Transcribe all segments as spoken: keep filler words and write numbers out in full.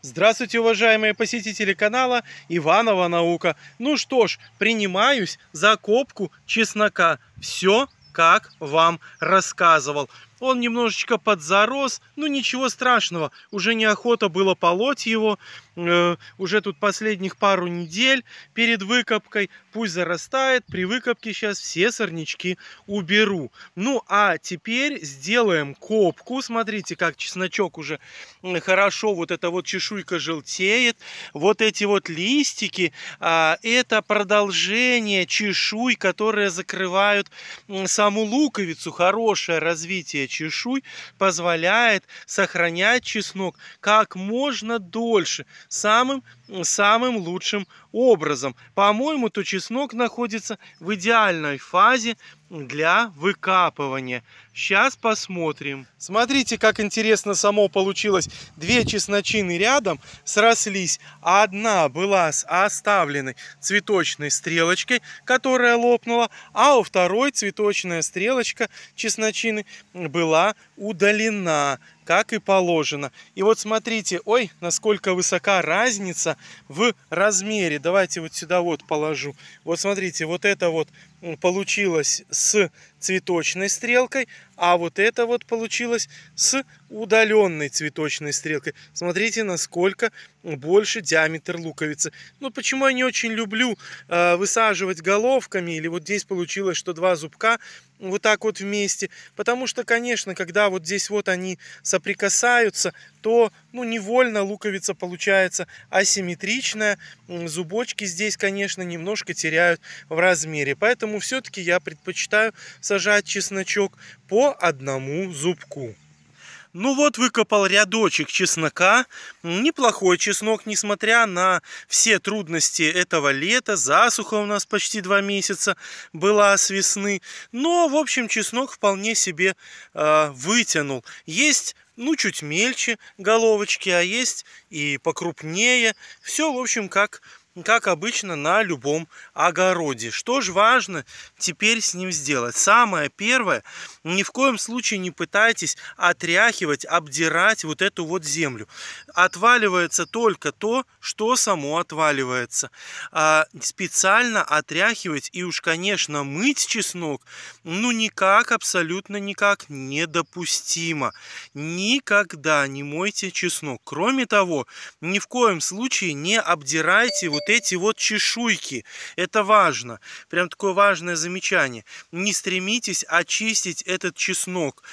Здравствуйте, уважаемые посетители канала Иванова Наука. Ну что ж, принимаюсь за копку чеснока. Все, как вам рассказывал. Он немножечко подзарос, ну ничего страшного. Уже неохота было полоть его. Э, уже тут последних пару недель перед выкопкой. Пусть зарастает. При выкопке сейчас все сорнячки уберу. Ну а теперь сделаем копку. Смотрите, как чесночок уже хорошо, вот эта вот чешуйка желтеет. Вот эти вот листики, а, это продолжение чешуй, которые закрывают саму луковицу. Хорошее развитие чешуй позволяет сохранять чеснок как можно дольше, самым самым лучшим образом. По-моему, то чеснок находится в идеальной фазе для выкапывания. Сейчас посмотрим. Смотрите, как интересно само получилось. Две чесночины рядом срослись. Одна была с оставленной цветочной стрелочкой, которая лопнула, а у второй цветочная стрелочка чесночины была удалена, как и положено. И вот смотрите, ой, насколько высока разница в размере. Давайте вот сюда вот положу. Вот смотрите, вот это вот получилось с цветочной стрелкой, а вот это вот получилось с удаленной цветочной стрелкой. Смотрите, насколько больше диаметр луковицы. Ну, почему я не очень люблю э, высаживать головками, или вот здесь получилось, что два зубка вот так вот вместе. Потому что, конечно, когда вот здесь вот они соприкасаются, то, ну, невольно луковица получается асимметричная. Зубочки здесь, конечно, немножко теряют в размере. Поэтому все-таки я предпочитаю сажать чесночок по одному зубку. Ну вот, выкопал рядочек чеснока. Неплохой чеснок, несмотря на все трудности этого лета. Засуха у нас почти два месяца была с весны. Но, в общем, чеснок вполне себе э, вытянул. Есть, ну, чуть мельче головочки, а есть и покрупнее. Все, в общем, как... как обычно на любом огороде. Что же важно теперь с ним сделать? Самое первое, ни в коем случае не пытайтесь отряхивать, обдирать вот эту вот землю. Отваливается только то, что само отваливается. А специально отряхивать и уж, конечно, мыть чеснок, ну никак, абсолютно никак недопустимо. Никогда не мойте чеснок. Кроме того, ни в коем случае не обдирайте вот эти вот чешуйки. Это важно. Прям такое важное замечание. Не стремитесь очистить этот чеснок.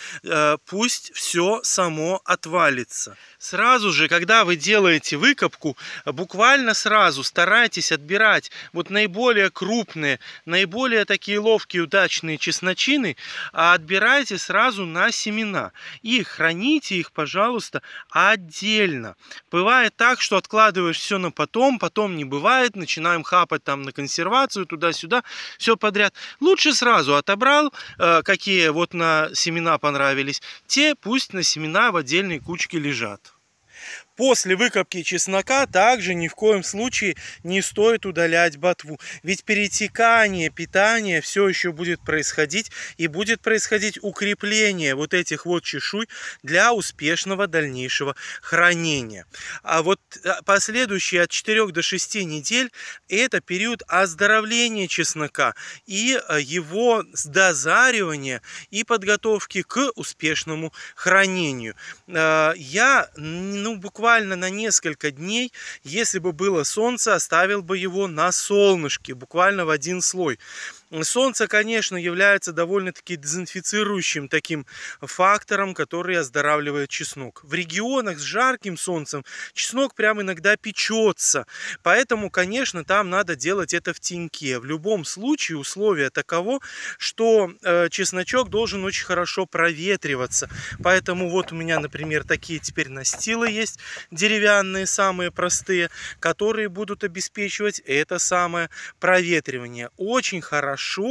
Пусть все само отвалится. Сразу же, когда вы делаете выкопку, буквально сразу старайтесь отбирать вот наиболее крупные, наиболее такие ловкие, удачные чесночины, а отбирайте сразу на семена. И храните их, пожалуйста, отдельно. Бывает так, что откладываешь все на потом, потом не бывает, начинаем хапать там на консервацию, туда-сюда, все подряд. Лучше сразу отобрал, э, какие вот на семена понравились, те пусть на семена в отдельной кучке лежат. После выкопки чеснока также ни в коем случае не стоит удалять ботву. Ведь перетекание питания все еще будет происходить, и будет происходить укрепление вот этих вот чешуй для успешного дальнейшего хранения. А вот последующие от четырёх до шести недель это период оздоровления чеснока и его дозаривания и подготовки к успешному хранению. Я, ну, буквально Буквально на несколько дней, если бы было солнце, оставил бы его на солнышке, буквально в один слой. Солнце, конечно, является довольно-таки дезинфицирующим таким фактором, который оздоравливает чеснок. В регионах с жарким солнцем чеснок прям иногда печется, поэтому, конечно, там надо делать это в теньке. В любом случае условие таково, что э, чесночок должен очень хорошо проветриваться. Поэтому вот у меня, например, такие теперь настилы есть, деревянные, самые простые, которые будут обеспечивать это самое проветривание. Очень хорошо Хорошо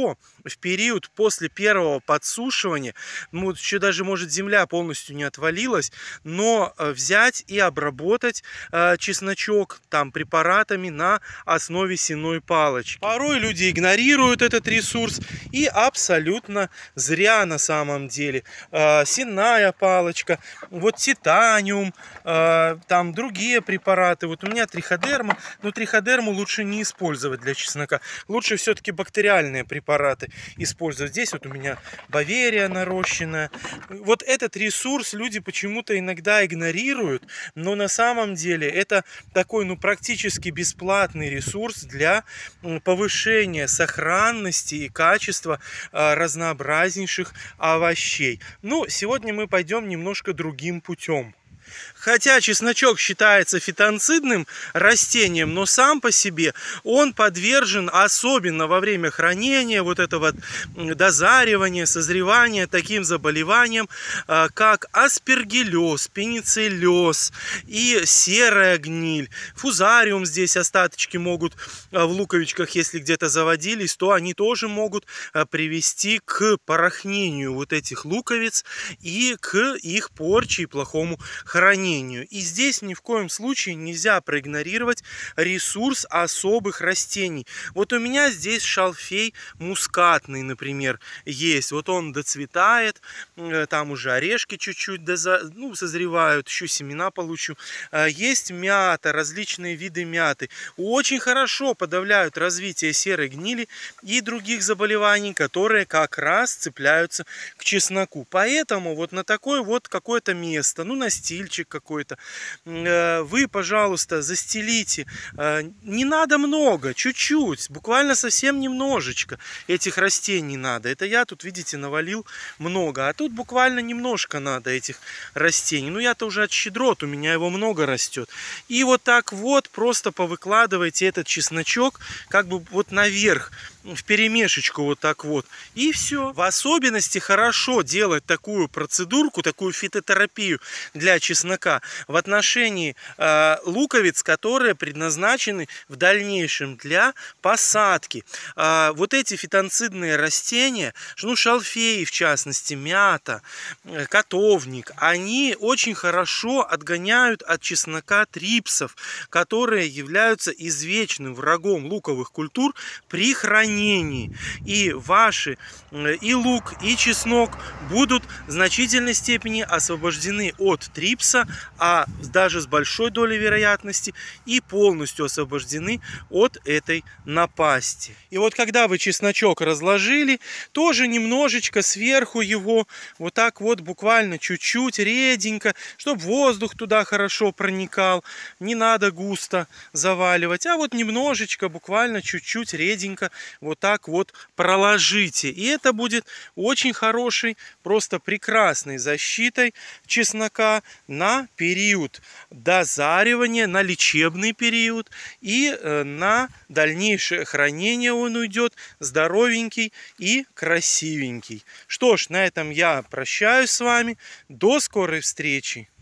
в период после первого подсушивания, ну, еще даже, может, земля полностью не отвалилась, но взять и обработать э, чесночок там препаратами на основе сенной палочки. Порой люди игнорируют этот ресурс, и абсолютно зря на самом деле. Э, сенная палочка, вот титаниум, э, там другие препараты. Вот у меня триходерма, но триходерму лучше не использовать для чеснока. Лучше все-таки бактериальные препараты использовать. Здесь вот у меня баверия нарощенная. Вот этот ресурс люди почему-то иногда игнорируют, но на самом деле это такой, ну, практически бесплатный ресурс для повышения сохранности и качества а, разнообразнейших овощей. Ну, сегодня мы пойдем немножко другим путем. Хотя чесночок считается фитонцидным растением, но сам по себе он подвержен, особенно во время хранения, вот этого дозаривания, созревания, таким заболеваниям, как аспергиллез, пенициллез и серая гниль. Фузариум, здесь остаточки могут в луковичках, если где-то заводились, то они тоже могут привести к порохнению вот этих луковиц и к их порче и плохому хранению. И здесь ни в коем случае нельзя проигнорировать ресурс особых растений. Вот у меня здесь шалфей мускатный, например, есть. Вот он доцветает, там уже орешки чуть-чуть доза... ну, созревают, еще семена получу. Есть мята, различные виды мяты. Очень хорошо подавляют развитие серой гнили и других заболеваний, которые как раз цепляются к чесноку. Поэтому вот на такое вот какое-то место, ну, настильчик какой-то, вы, пожалуйста, застелите. Не надо много, чуть-чуть, буквально совсем немножечко этих растений надо. Это я тут, видите, навалил много, а тут буквально немножко надо этих растений. Ну, я-то уже от щедрот, у меня его много растет. И вот так вот просто повыкладывайте этот чесночок как бы вот наверх, в перемешечку вот так вот, и все. В особенности хорошо делать такую процедурку, такую фитотерапию для чеснока в отношении э, луковиц, которые предназначены в дальнейшем для посадки. Э, вот эти фитонцидные растения, ну, шалфей в частности, мята, э, котовник, они очень хорошо отгоняют от чеснока трипсов, которые являются извечным врагом луковых культур при хранении. И ваши, и лук, и чеснок будут в значительной степени освобождены от трипса, а даже с большой долей вероятности и полностью освобождены от этой напасти. И вот когда вы чесночок разложили, тоже немножечко сверху его, вот так вот буквально чуть-чуть, реденько, чтобы воздух туда хорошо проникал, не надо густо заваливать, а вот немножечко, буквально чуть-чуть, реденько, вот так вот проложите. И это будет очень хорошей, просто прекрасной защитой чеснока на период дозаривания, на лечебный период, и на дальнейшее хранение он уйдет здоровенький и красивенький. Что ж, на этом я прощаюсь с вами. До скорой встречи!